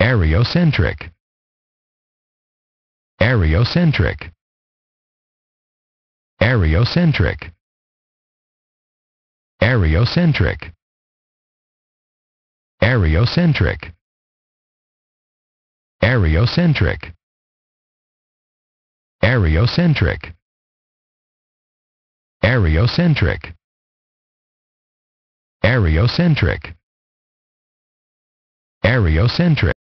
areocentric, areocentric, areocentric, areocentric, areocentric, areocentric, areocentric, areocentric, areocentric, areocentric.